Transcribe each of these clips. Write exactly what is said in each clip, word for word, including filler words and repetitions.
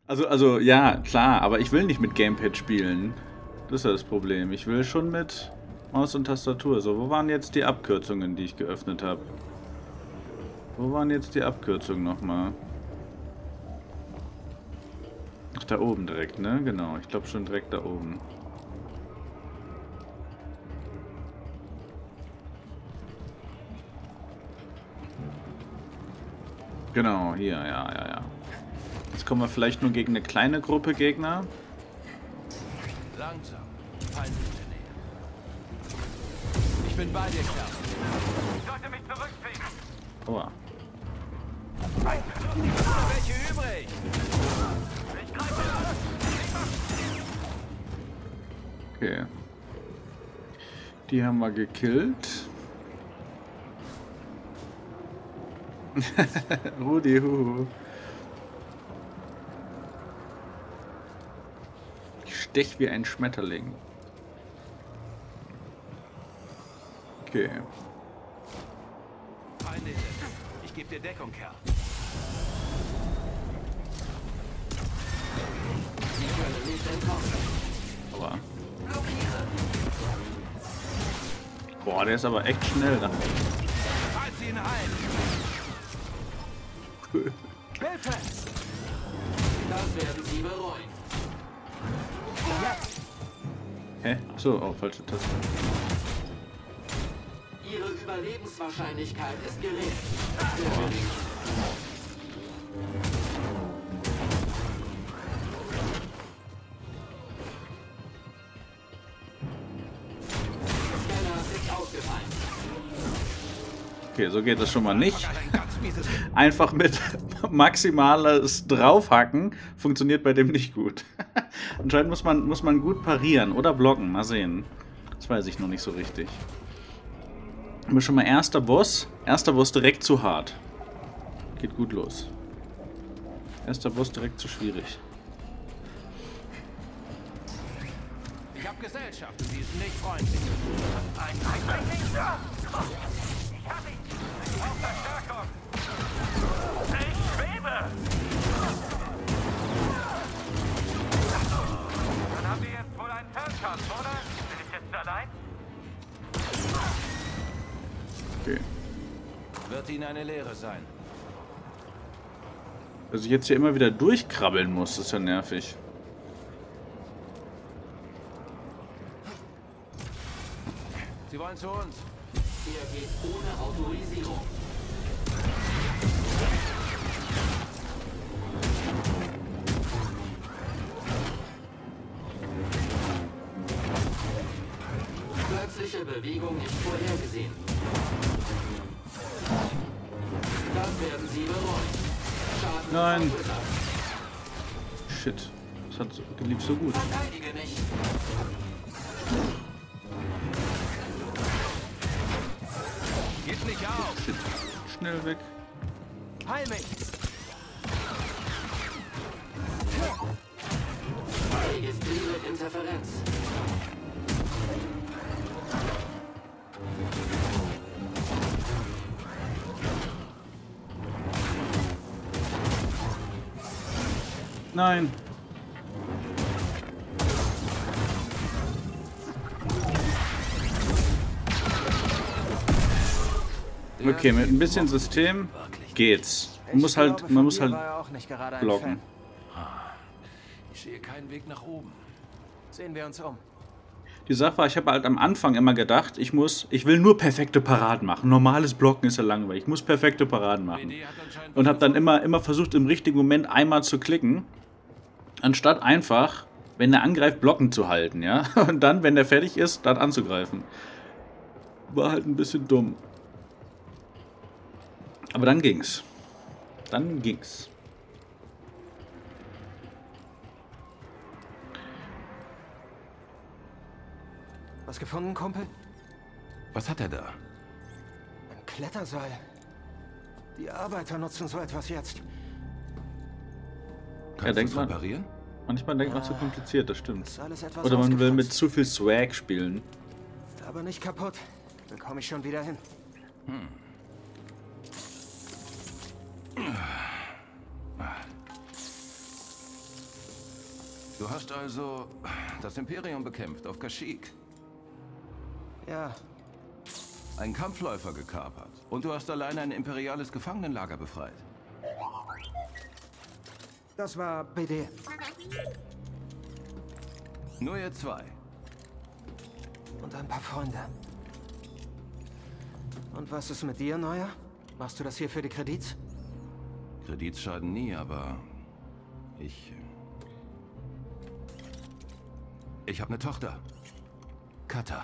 Also, also, ja, klar, aber ich will nicht mit Gamepad spielen. Das ist ja das Problem. Ich will schon mit Maus und Tastatur. So, wo waren jetzt die Abkürzungen, die ich geöffnet habe? Wo waren jetzt die Abkürzungen nochmal? Ach, da oben direkt, ne? Genau, ich glaube schon direkt da oben. Genau, hier, ja, ja, ja. Jetzt kommen wir vielleicht nur gegen eine kleine Gruppe Gegner. Langsam. Feindliche Nähe. Ich bin bei dir, Kerl. Ich sollte mich zurückziehen. Aua. Welche übrig? Ich greife an. Okay. Die haben wir gekillt. Rudi, huhu. Ich stech wie ein Schmetterling. Okay. Feinde. Ich gebe dir Deckung, Kerl. Aber. Boah, der ist aber echt schnell da. Halt sie ihn ein. Hilfe! Das werden Sie bereuen. Hä? Achso, oh, falsche Taste. Ihre Überlebenswahrscheinlichkeit ist gering. Scanner ist ausgefallen. Okay, so geht das schon mal nicht. Einfach mit maximales Draufhacken funktioniert bei dem nicht gut. Anscheinend muss man, muss man gut parieren oder blocken. Mal sehen. Das weiß ich noch nicht so richtig. Aber schon mal erster Boss. Erster Boss direkt zu hart. Geht gut los. Erster Boss direkt zu schwierig. Ich hab Gesellschaft. Sie ist nicht freundlich. Ein, ein, ein, Ich hab ihn. Ich brauch Verstärkung. Ich schwebe. Dann haben wir jetzt wohl einen Fernkampf, oder? Bin ich jetzt allein? Okay. Wird Ihnen eine Lehre sein. Dass ich jetzt hier immer wieder durchkrabbeln muss, ist ja nervig. Sie wollen zu uns. Er geht ohne Autorisierung. Plötzliche Bewegung nicht vorhergesehen. Das werden Sie bereuen. Schaden Nein. verursacht. Shit. Das hat so, lief so gut. Verteidige mich. Gib nicht auf. Shit. Schnell weg. Heil mich. Registriere Interferenz. Nein. Okay, mit ein bisschen System geht's. Man muss halt, man muss halt blocken. Ich sehe keinen Weg nach oben. Sehen wir uns um. Die Sache war, ich habe halt am Anfang immer gedacht, ich muss, ich will nur perfekte Paraden machen. Normales Blocken ist ja langweilig. Ich muss perfekte Paraden machen. Und habe dann immer, immer versucht, im richtigen Moment einmal zu klicken, anstatt einfach, wenn er angreift, blocken zu halten, ja. Und dann, wenn der fertig ist, dann anzugreifen. War halt ein bisschen dumm. Aber dann ging's. Dann ging's. Was gefunden, Kumpel? Was hat er da? Ein Kletterseil. Die Arbeiter nutzen so etwas jetzt. Kannst denkt du's man- reparieren? Manchmal denkt man zu kompliziert, das Das stimmt. ist alles etwas Oder man will mit ausgefranst. zu viel Swag spielen. Ist aber nicht kaputt. Bekomme ich schon wieder hin. Du hast also das Imperium bekämpft auf Kashyyyk. Ja, Einen Kampfläufer gekapert. Und du hast alleine ein imperiales Gefangenenlager befreit. das war B D. Nur ihr zwei. Und ein paar Freunde. Und was ist mit dir, Neuer? Machst du das hier für die Kredits? Kredits schaden nie, aber ich... Ich habe eine Tochter. Kata.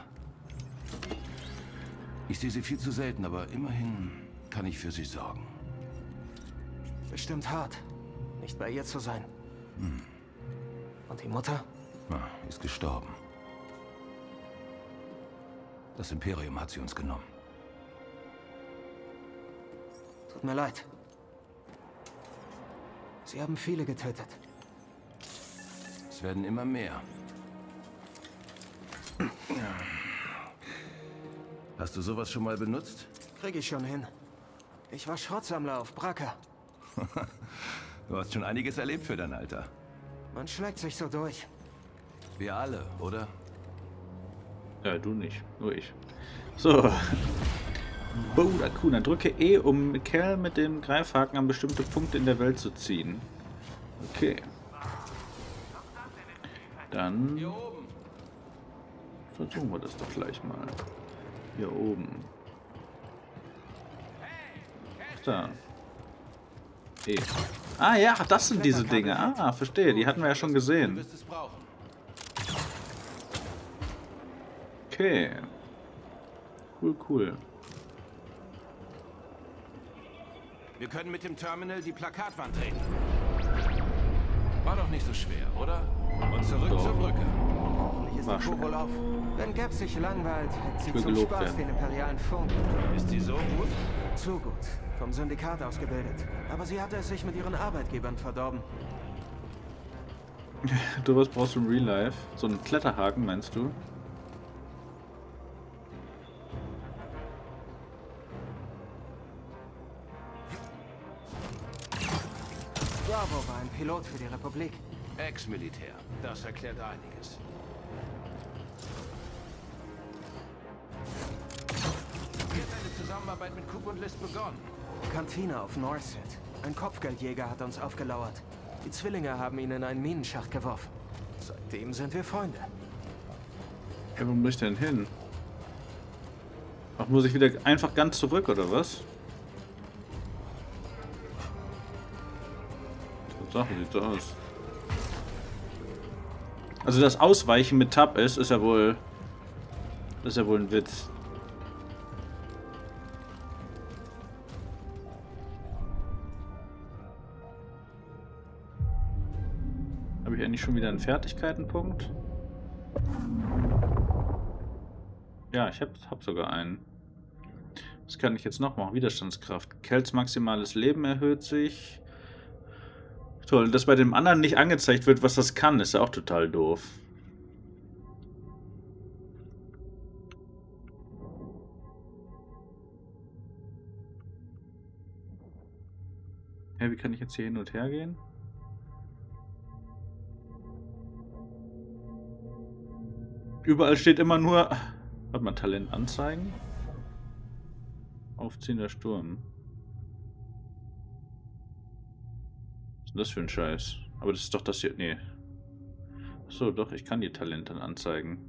Ich sehe sie viel zu selten, aber immerhin kann ich für sie sorgen. Bestimmt hart, nicht bei ihr zu sein. Hm. Und die Mutter? Na, ist gestorben. Das Imperium hat sie uns genommen. Tut mir leid. Sie haben viele getötet. Es werden immer mehr. Hast du sowas schon mal benutzt? Krieg ich schon hin. Ich war Schrottsammler auf Bracca. Du hast schon einiges erlebt für dein Alter. Man schlägt sich so durch. Wir alle, oder? Ja, du nicht, nur ich. So. Boda Kuna. Drücke E, um Kerl mit dem Greifhaken an bestimmte Punkte in der Welt zu ziehen. Okay. Dann versuchen wir das doch gleich mal. Hier oben. Da. E. Ah ja, das sind diese Dinge. Ah, verstehe. Die hatten wir ja schon gesehen. Okay. Cool, cool. Wir können mit dem Terminal die Plakatwand treten. War doch nicht so schwer, oder? Und zurück Doch. zur Brücke. Hoffentlich ist War die schön. Kuh wohl auf. Wenn Gab sich langweilt, hält sie will zum gelobt Spaß werden. den imperialen Funk. Ist sie so gut? Zu gut. Vom Syndikat ausgebildet. Aber sie hatte es sich mit ihren Arbeitgebern verdorben. Du, was brauchst du im Real Life? So einen Kletterhaken, meinst du? Bravo war ein Pilot für die Republik. Ex-Militär. Das erklärt einiges. Wie hat deine Zusammenarbeit mit Coop und List begonnen? Kantine auf Norset. Ein Kopfgeldjäger hat uns aufgelauert. Die Zwillinge haben ihn in einen Minenschacht geworfen. Seitdem sind wir Freunde. Ja, wo muss ich denn hin? Ach, muss ich wieder einfach ganz zurück, oder was? Die Sache sieht so aus. Also das Ausweichen mit Tab ist, ist ja wohl... Das ist ja wohl ein Witz. Habe ich eigentlich schon wieder einen Fertigkeitenpunkt? Ja, ich habe hab sogar einen. Was kann ich jetzt noch machen? Widerstandskraft. Kells maximales Leben erhöht sich. Toll, dass bei dem anderen nicht angezeigt wird, was das kann, ist ja auch total doof. Ja, wie kann ich jetzt hier hin und her gehen? Überall steht immer nur... Warte mal, Talent anzeigen? Aufziehender Sturm. Was ist denn das für ein Scheiß? Aber das ist doch das hier... Nee. Achso, doch, ich kann die Talente dann anzeigen.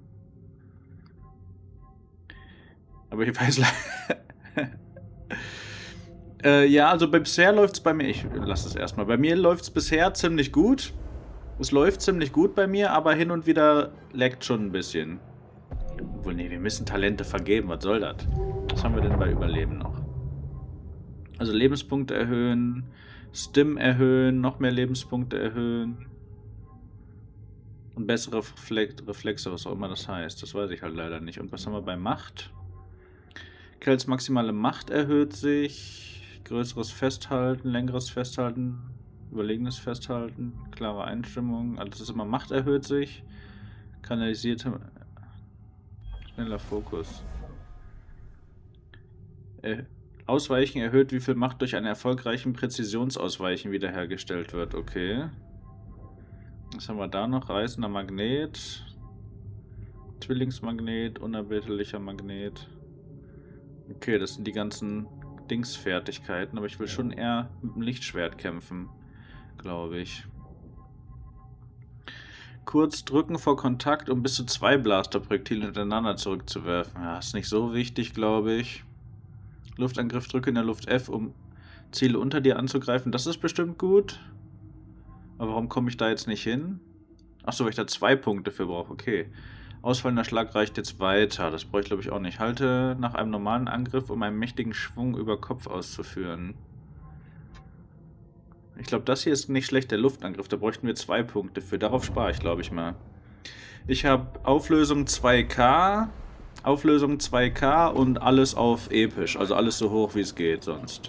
Aber ich weiß leider... äh, ja, also bisher läuft es bei mir... Ich lasse es erstmal. Bei mir läuft es bisher ziemlich gut. Es läuft ziemlich gut bei mir, aber hin und wieder laggt schon ein bisschen. Obwohl, nee, wir müssen Talente vergeben. Was soll das? Was haben wir denn bei Überleben noch? Also Lebenspunkte erhöhen, Stim erhöhen, noch mehr Lebenspunkte erhöhen. Und bessere Reflexe, was auch immer das heißt. Das weiß ich halt leider nicht. Und was haben wir bei Macht? Kells maximale Macht erhöht sich. Größeres Festhalten, längeres Festhalten, überlegenes Festhalten, klare Einstimmung. Alles ist immer Macht erhöht sich. Kanalisierte... Schneller Fokus. Äh, Ausweichen erhöht, wie viel Macht durch einen erfolgreichen Präzisionsausweichen wiederhergestellt wird. Okay. Was haben wir da noch? Reißender Magnet. Zwillingsmagnet, unerbittlicher Magnet. Okay, das sind die ganzen Dingsfertigkeiten, aber ich will schon eher mit dem Lichtschwert kämpfen, glaube ich. Kurz drücken vor Kontakt, um bis zu zwei Blasterprojektile hintereinander zurückzuwerfen. Ja, ist nicht so wichtig, glaube ich. Luftangriff, drücke in der Luft F, um Ziele unter dir anzugreifen. Das ist bestimmt gut. Aber warum komme ich da jetzt nicht hin? Achso, weil ich da zwei Punkte für brauche. Okay. Ausfallender Schlag reicht jetzt weiter. Das brauche ich, glaube ich, auch nicht. Halte nach einem normalen Angriff, um einen mächtigen Schwung über Kopf auszuführen. Ich glaube, das hier ist nicht schlecht, der Luftangriff. Da bräuchten wir zwei Punkte für. Darauf spare ich, glaube ich, mal. Ich habe Auflösung zwei K, Auflösung zwei K und alles auf episch. Also alles so hoch, wie es geht sonst.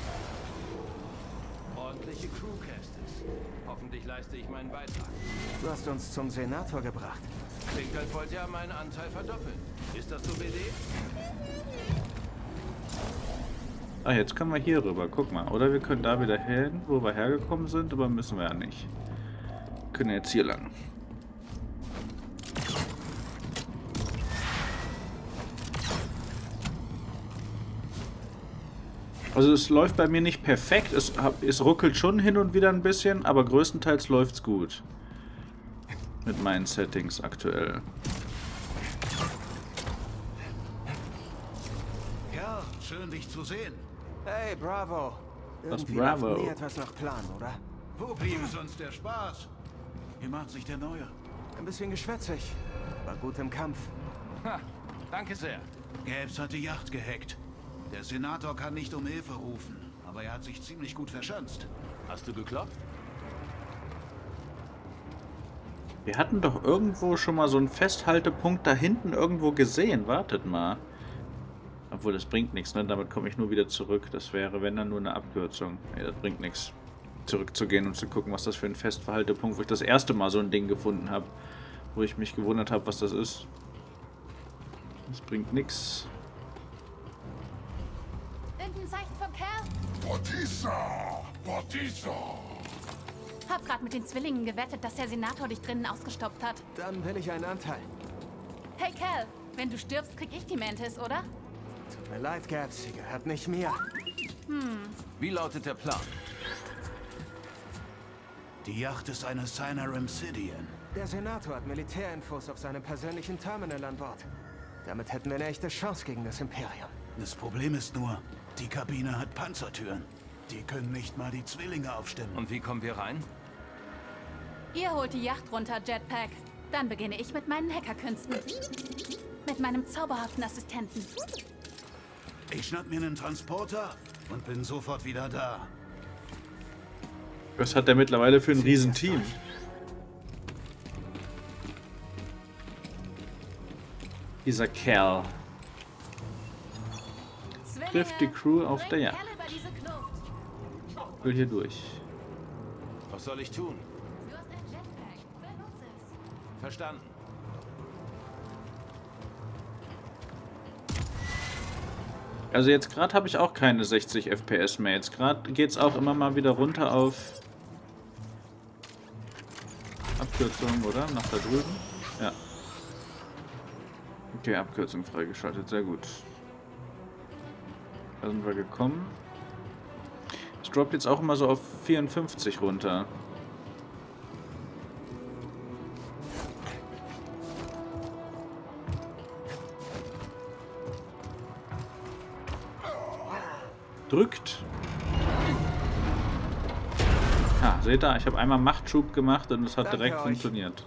Ordentliche Crewcastes. Hoffentlich leiste ich meinen Beitrag. Du hast uns zum Senator gebracht. Klingt, als wollt ihr meinen Anteil verdoppeln. Ist das so B D? Ah, jetzt können wir hier rüber. Guck mal. Oder wir können da wieder hin, wo wir hergekommen sind, aber müssen wir ja nicht. Wir können jetzt hier lang. Also es läuft bei mir nicht perfekt. Es, es ruckelt schon hin und wieder ein bisschen, aber größtenteils läuft es gut. Mit meinen Settings aktuell. Ja, schön dich zu sehen. Hey, Bravo. Was Irgendwie Bravo? läuft nie etwas nach Plan, oder? Wo blieb sonst der Spaß? Wie macht sich der Neue? Ein bisschen geschwätzig. War gut im Kampf. Ha, danke sehr. Gabs hat die Yacht gehackt. Der Senator kann nicht um Hilfe rufen, aber er hat sich ziemlich gut verschanzt. Hast du geklopft? Wir hatten doch irgendwo schon mal so einen Festhaltepunkt da hinten irgendwo gesehen. Wartet mal. Obwohl, das bringt nichts, ne? Damit komme ich nur wieder zurück. Das wäre, wenn dann, nur eine Abkürzung. Ne, das bringt nichts. Zurückzugehen und zu gucken, was das für ein Festverhaltepunkt, wo ich das erste Mal so ein Ding gefunden habe. Wo ich mich gewundert habe, was das ist. Das bringt nichts. Irgendein Zeichen vom Kerl? Batista! Batista! Hab grad mit den Zwillingen gewettet, dass der Senator dich drinnen ausgestopft hat. Dann will ich einen Anteil. Hey Cal, wenn du stirbst, krieg ich die Mantis, oder? Tut mir leid, Gabs, sie gehört nicht mir. Wie lautet der Plan? Die Yacht ist eine Cynar Obsidian. Der Senator hat Militärinfos auf seinem persönlichen Terminal an Bord. Damit hätten wir eine echte Chance gegen das Imperium. Das Problem ist nur, die Kabine hat Panzertüren. Die können nicht mal die Zwillinge aufstimmen. Und wie kommen wir rein? Ihr holt die Yacht runter, Jetpack. Dann beginne ich mit meinen Hackerkünsten. Mit meinem zauberhaften Assistenten. Ich schnapp mir einen Transporter und bin sofort wieder da. Was hat der mittlerweile für ein Riesenteam? Dieser Kerl. Trifft die Crew auf der Yacht. Ich will hier durch. Was soll ich tun? Du hast ein Jetpack. Benutze es. Verstanden. Also jetzt gerade habe ich auch keine sechzig F P S mehr. Jetzt gerade geht es auch immer mal wieder runter auf Abkürzung, oder? Nach da drüben? Ja. Okay, Abkürzung freigeschaltet. Sehr gut. Da sind wir gekommen. Es droppt jetzt auch immer so auf vierundfünfzig runter. Drückt. Ah, seht ihr? Ich habe einmal Machtschub gemacht und es hat Danke direkt euch. funktioniert.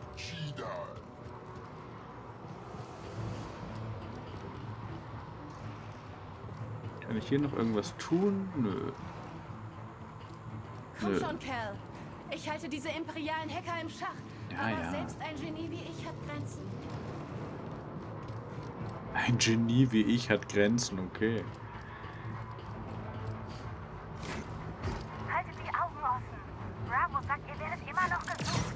Kann ich hier noch irgendwas tun? Nö. Komm Nö. schon, Cal. Ich halte diese imperialen Hacker im Schach. Ja, aber ja. selbst ein Genie wie ich hat Grenzen. Ein Genie wie ich hat Grenzen, okay. Haltet die Augen offen. Bravo sagt, ihr werdet immer noch gesucht.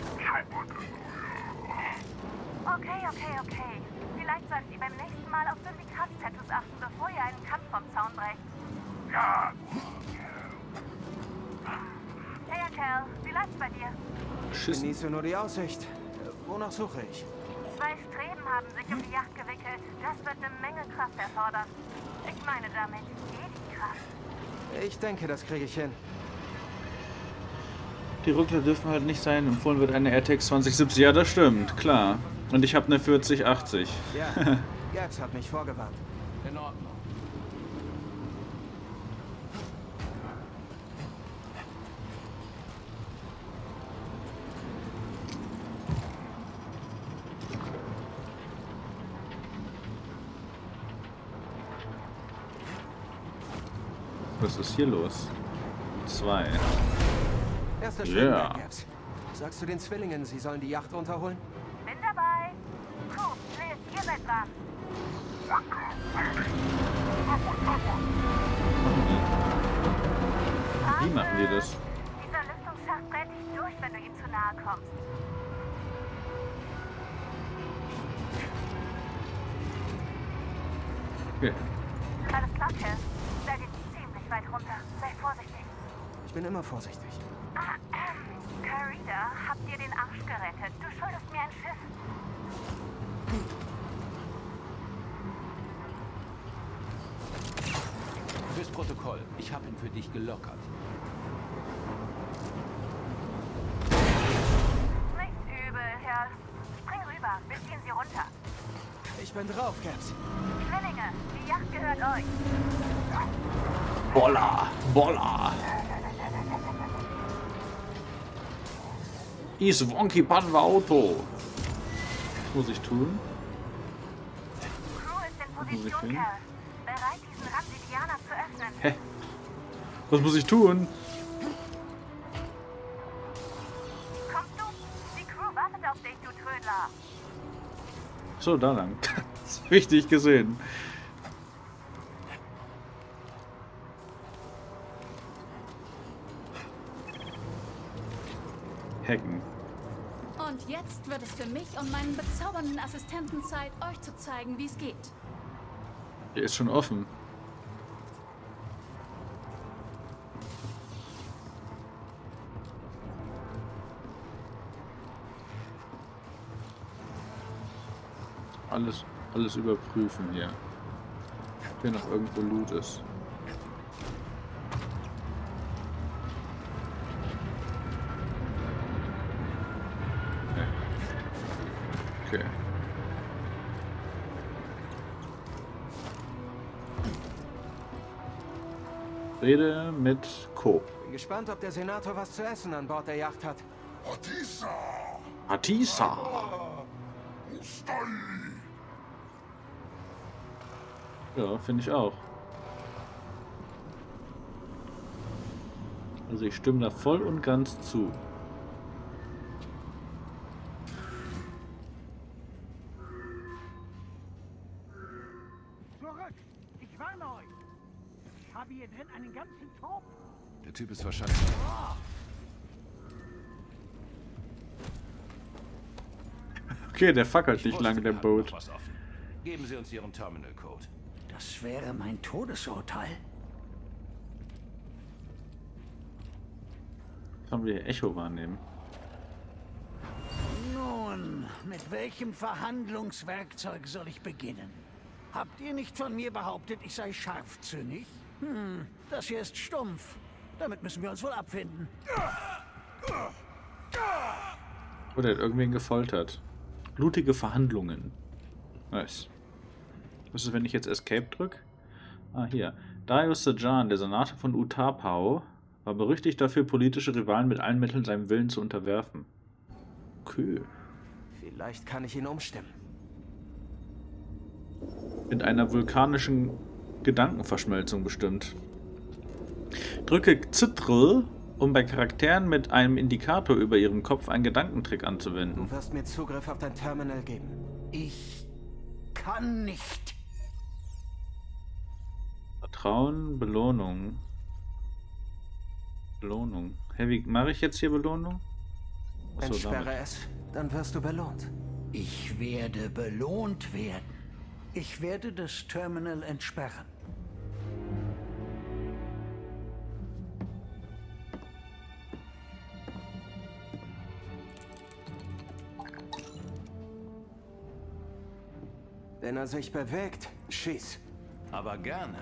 Okay, okay, okay. Vielleicht solltet ihr beim nächsten Mal auf Syndikat-Tattoos achten, bevor ihr einen Kampf vom Zaun brecht. Ja, Hey, Cal. Wie läuft's bei dir? Schissen. Genieße nur die Aussicht. Wonach suche ich? Zwei Streben haben sich um die Yacht gewickelt. Das wird eine Menge Kraft erfordern. Ich meine damit Jedi-Kraft. Ich denke, das kriege ich hin. Die Ruckler dürfen halt nicht sein. Empfohlen wird eine R T X zwanzig siebzig. Ja, das stimmt, klar. Und ich habe eine vierzig achtzig. Ja, Gabs hat mich vorgewarnt. In Ordnung. Was ist hier los? Zwei. Erster Ja. Streben, Gabs. Sagst du den Zwillingen, sie sollen die Yacht runterholen? Bin dabei. Cool, Liz, ihr seid dran. Wie machen die das? Dieser Lüftungsschacht brennt dich durch, wenn du ihm zu nahe kommst. Okay. Alles klar, Cal. Da geht's ziemlich weit runter. Sei vorsichtig. Ich bin immer vorsichtig. Ah, ähm, Carida, habt ihr den Arsch gerettet? Du schuldest mir ein Schiff. Fürs Protokoll. Ich habe ihn für dich gelockert. Nicht übel, Kerl. Spring rüber. Wir ziehen sie runter. Ich bin drauf, Gabs. Zwillinge, die Yacht gehört euch. Bolla! Bolla! Is Wonky Panwa Auto! Was muss ich tun? Crew ist in Wo muss ich Position, hin? Kerl. Bereit, diesen Ramsidianer zu öffnen. Hä? Was muss ich tun? Kommst du? Die Crew wartet auf dich, du Trödler. So, da lang. Das hab ich nicht gesehen. Hacken. Und jetzt wird es für mich und meinen bezaubernden Assistenten Zeit, euch zu zeigen, wie es geht. Der ist schon offen. Alles, alles überprüfen hier. Ob hier noch irgendwo Loot ist. Okay. Rede mit Coop. Bin gespannt, ob der Senator was zu essen an Bord der Yacht hat. Atisa! Atisa. Ustai! Ja, finde ich auch. Also ich stimme da voll und ganz zu. Zurück! Ich warne euch! Ich habe hier drin einen ganzen Trupp! Der Typ ist wahrscheinlich... Okay, der fackelt nicht wusste, lange, der wir haben Boot. noch was offen. Geben Sie uns Ihren Terminal-Code. Das wäre mein Todesurteil. Haben wir hier Echo wahrnehmen? Nun, mit welchem Verhandlungswerkzeug soll ich beginnen? Habt ihr nicht von mir behauptet, ich sei scharfzünnig? Hm, das hier ist stumpf. Damit müssen wir uns wohl abfinden. Oder hat irgendwen gefoltert. Blutige Verhandlungen. Nice. Was ist, wenn ich jetzt Escape drücke? Ah, hier. Darius Sejan, der Senator von Utapau, war berüchtigt dafür, politische Rivalen mit allen Mitteln seinem Willen zu unterwerfen. Okay. Vielleicht kann ich ihn umstimmen. Mit einer vulkanischen Gedankenverschmelzung bestimmt. Drücke Ctrl, um bei Charakteren mit einem Indikator über ihrem Kopf einen Gedankentrick anzuwenden. Du wirst mir Zugriff auf dein Terminal geben. Ich kann nicht. Vertrauen, Belohnung. Belohnung. Hey, wie mache ich jetzt hier Belohnung? Achso, Entsperre damit. es, dann wirst du belohnt. Ich werde belohnt werden. Ich werde das Terminal entsperren. Wenn er sich bewegt, schieß. Aber gerne.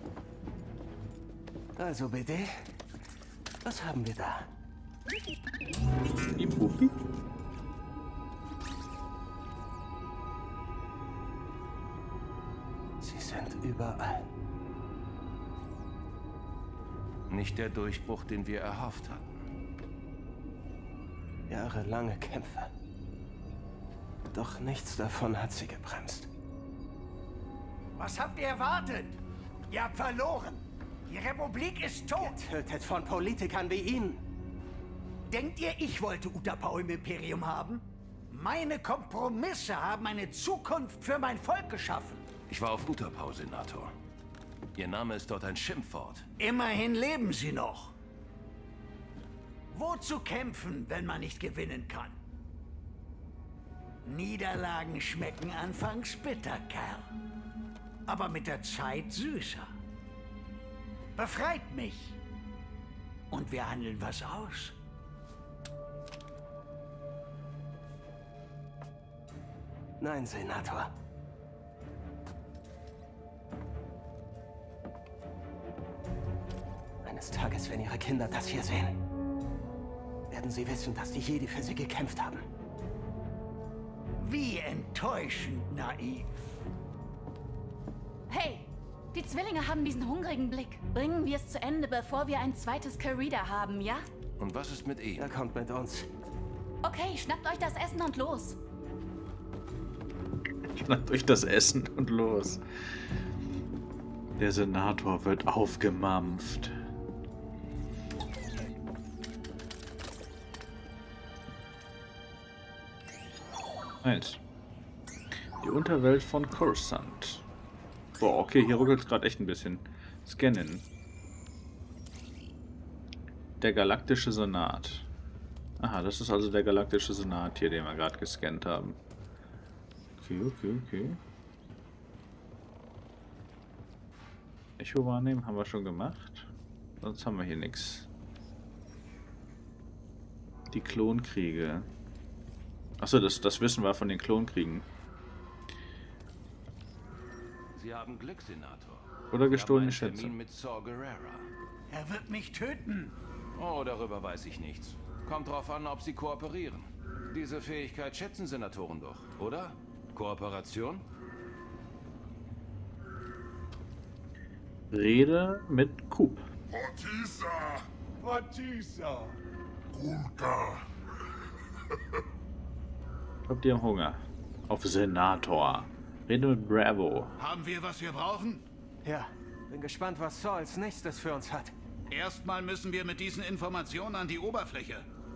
Also bitte, was haben wir da? Die Puppi. Sie sind überall. Nicht der Durchbruch, den wir erhofft hatten. Jahrelange Kämpfe. Doch nichts davon hat sie gebremst. Was habt ihr erwartet? Ihr habt verloren. Die Republik ist tot. Getötet von Politikern wie Ihnen. Denkt ihr, ich wollte Utapau im Imperium haben? Meine Kompromisse haben eine Zukunft für mein Volk geschaffen. Ich war auf Utapau, Senator. Ihr Name ist dort ein Schimpfwort. Immerhin leben sie noch. Wozu kämpfen, wenn man nicht gewinnen kann? Niederlagen schmecken anfangs bitter, Kerl. Aber mit der Zeit süßer. Befreit mich. Und wir handeln was aus. Nein, Senator. Eines Tages, wenn Ihre Kinder das hier sehen, werden sie wissen, dass die Jedi für sie gekämpft haben. Wie enttäuschend naiv. Hey, die Zwillinge haben diesen hungrigen Blick. Bringen wir es zu Ende, bevor wir ein zweites Carida haben, ja? Und was ist mit ihm? Er kommt mit uns. Okay, schnappt euch das Essen und los. Schnappt euch das Essen und los. Der Senator wird aufgemampft. Eins. Die Unterwelt von Coruscant. Boah, okay, hier ruckelt es gerade echt ein bisschen. Scannen. Der Galaktische Senat. Aha, das ist also der Galaktische Senat hier, den wir gerade gescannt haben. Okay, okay, okay. Echo wahrnehmen haben wir schon gemacht. Sonst haben wir hier nichts. Die Klonkriege. Achso, das, das wissen wir von den Klonkriegen. Sie haben Glück, Senator. Oder gestohlene Ich habe einen Schätze. Termin mit Saw Gerrera. Er wird mich töten. Oh, darüber weiß ich nichts. Kommt drauf an, ob Sie kooperieren. Diese Fähigkeit schätzen Senatoren doch, oder? Kooperation? Rede mit Coop. Batista! Batista! Gunka! Habt ihr Hunger? Auf Senator. Rede mit Bravo. Haben wir, was wir brauchen? Ja, bin gespannt, was Saw als nächstes für uns hat. Erstmal müssen wir mit diesen Informationen an die Oberfläche.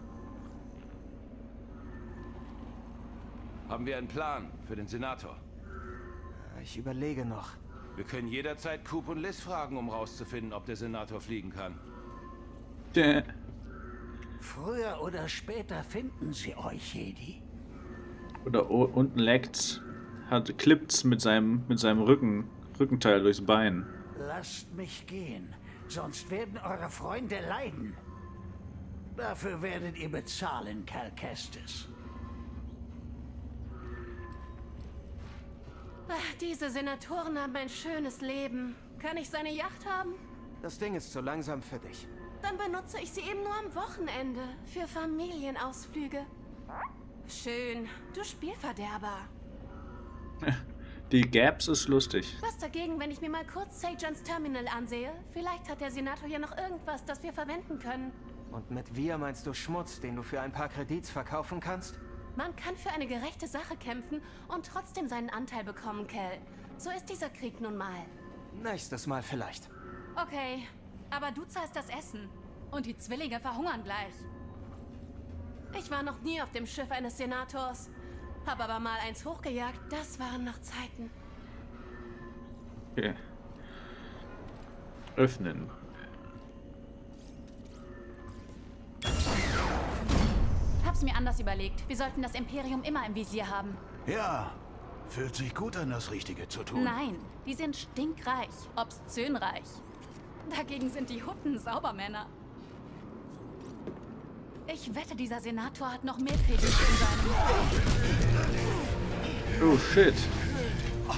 Haben wir einen Plan für den Senator? Ich überlege noch. Wir können jederzeit Coop und Liz fragen, um rauszufinden, ob der Senator fliegen kann. Däh. Früher oder später finden sie euch, Jedi. Oder o- unten leckt's. Hat klippt's mit seinem mit seinem Rücken Rückenteil durchs Bein. Lasst mich gehen, sonst werden eure Freunde leiden. Dafür werdet ihr bezahlen, Cal Kestis. Ach, diese Senatoren haben ein schönes Leben. Kann ich seine Yacht haben? Das Ding ist zu langsam für dich. Dann benutze ich sie eben nur am Wochenende für Familienausflüge. Schön, du Spielverderber. Die Gaps ist lustig. Was dagegen, wenn ich mir mal kurz Sajans Terminal ansehe? Vielleicht hat der Senator ja noch irgendwas, das wir verwenden können. Und mit wir meinst du Schmutz, den du für ein paar Kredits verkaufen kannst? Man kann für eine gerechte Sache kämpfen und trotzdem seinen Anteil bekommen, Cal. So ist dieser Krieg nun mal. Nächstes Mal vielleicht. Okay, aber du zahlst das Essen. Und die Zwillinge verhungern gleich. Ich war noch nie auf dem Schiff eines Senators. Hab aber mal eins hochgejagt. Das waren noch Zeiten. Okay. Öffnen. Hab's mir anders überlegt. Wir sollten das Imperium immer im Visier haben. Ja, fühlt sich gut an, das Richtige zu tun. Nein, die sind stinkreich, obszönreich. Dagegen sind die Hutten Saubermänner. Ich wette, dieser Senator hat noch mehr Kredite in seinem... Oh shit.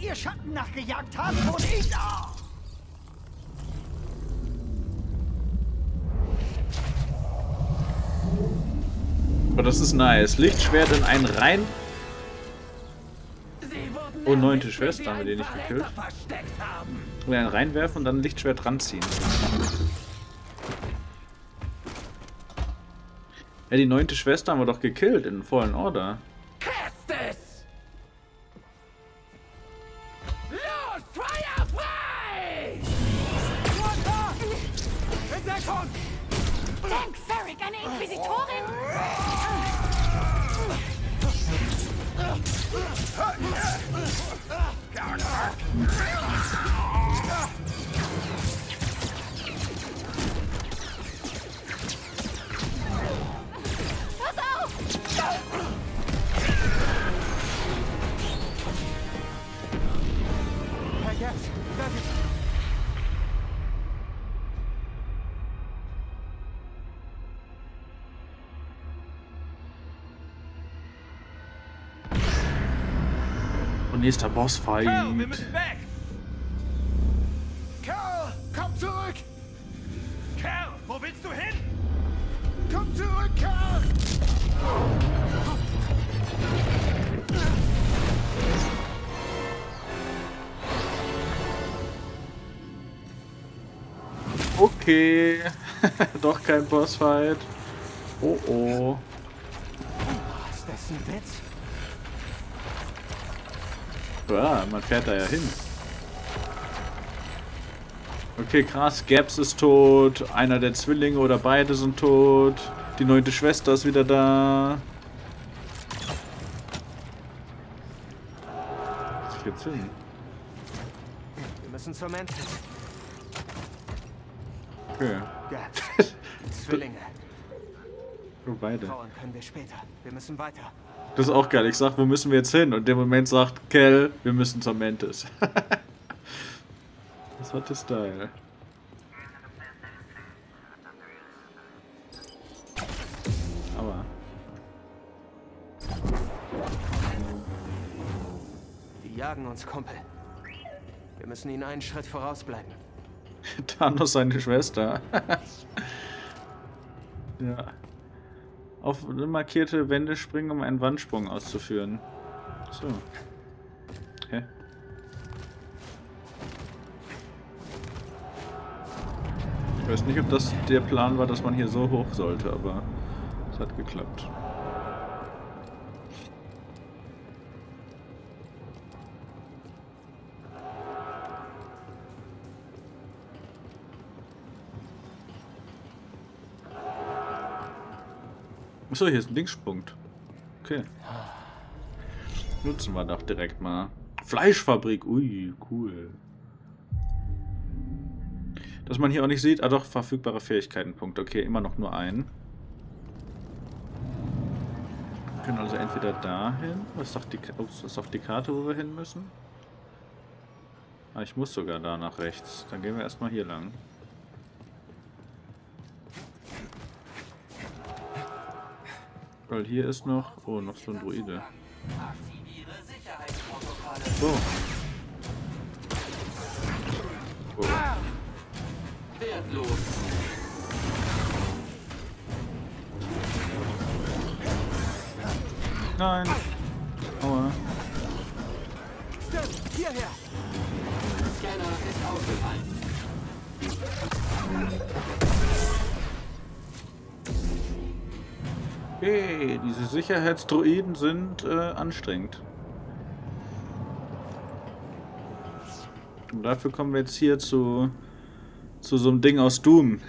ihr Schatten nachgejagt habt und ich... Oh. Aber das ist nice. Lichtschwert in einen rein... Oh, neunte Schwester, haben wir den nicht gekillt. Oder einen reinwerfen und dann ein Lichtschwert ranziehen. Ja, die neunte Schwester haben wir doch gekillt in Fallen Order. Kestis! Los, Feuer frei! Runter! In Deckung! Denk, Ferric, eine Inquisitorin! Pass auf! Herr Gerz, danke. Und nächster Bossfight. Kerl, wir müssen weg! Kerl, komm zurück! Kerl, wo willst du hin? Komm zurück, Kerl! Okay. Doch kein Bossfight. Oh oh. Ist das ein Witz? Ja, man fährt da ja hin. Okay, krass. Gabs ist tot. Einer der Zwillinge oder beide sind tot. Die neunte Schwester ist wieder da. Was ist jetzt hin? Wir müssen zur Mantis. Okay. Gerz, Zwillinge. Oh, beide. Trauern können wir später. Wir müssen weiter. Das ist auch geil. Ich sag, wo müssen wir jetzt hin? Und in dem Moment sagt Kel, wir müssen zur Mantis. Das war der Style. Aber. Die jagen uns, Kumpel. Wir müssen ihnen einen Schritt vorausbleiben. Thanos seine Schwester. Ja. Auf markierte Wände springen, um einen Wandsprung auszuführen. So. Hä? Ich weiß nicht, ob das der Plan war, dass man hier so hoch sollte, aber es hat geklappt. Achso, hier ist ein Linkspunkt. Okay. Nutzen wir doch direkt mal. Fleischfabrik. Ui, cool. Dass man hier auch nicht sieht. Ah doch, verfügbare Fähigkeitenpunkt. Okay, immer noch nur ein. Wir können also entweder dahin. Was sagt die, ups, was sagt die Karte, wo wir hin müssen? Ah, ich muss sogar da nach rechts. Dann gehen wir erstmal hier lang. Weil hier ist noch... Oh, noch so ein Druide. So. Oh. Wertlos. Nein. Aua. Stimmt, hierher. Scanner ist ausgefallen. Okay, diese Sicherheitsdruiden sind äh, anstrengend. Und dafür kommen wir jetzt hier zu, zu so einem Ding aus Doom.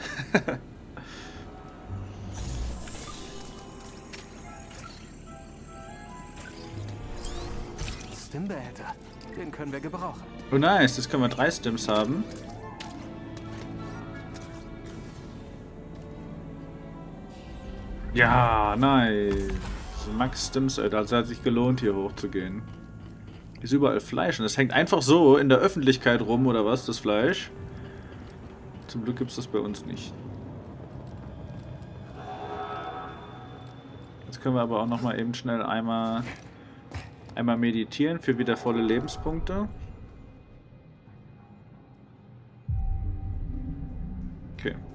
Stimbehälter. Den können wir gebrauchen. Oh nice, jetzt können wir drei Stims haben. Ja, nice. Max Stims, also hat sich gelohnt, hier hochzugehen. Hier ist überall Fleisch und das hängt einfach so in der Öffentlichkeit rum, oder was, das Fleisch? Zum Glück gibt es das bei uns nicht. Jetzt können wir aber auch noch mal eben schnell einmal, einmal meditieren für wieder volle Lebenspunkte. Okay.